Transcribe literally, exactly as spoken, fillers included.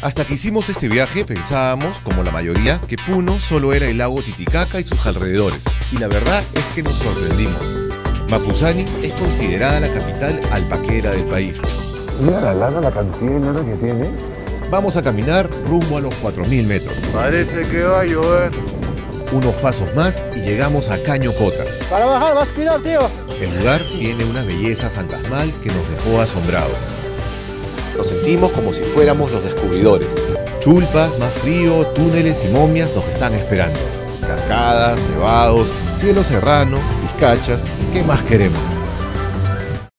Hasta que hicimos este viaje pensábamos, como la mayoría, que Puno solo era el lago Titicaca y sus alrededores. Y la verdad es que nos sorprendimos. Mapuzani es considerada la capital alpaquera del país. Mira la lana, la cantidad de lana que tiene. Vamos a caminar rumbo a los cuatro mil metros. Parece que va a llover. Unos pasos más y llegamos a Caño Cota. Para bajar, vas a cuidar, tío. El lugar tiene una belleza fantasmal que nos dejó asombrados. Nos sentimos como si fuéramos los descubridores. Chulpas, más frío, túneles y momias nos están esperando. Cascadas, nevados, cielo serrano, vizcachas, ¿qué más queremos?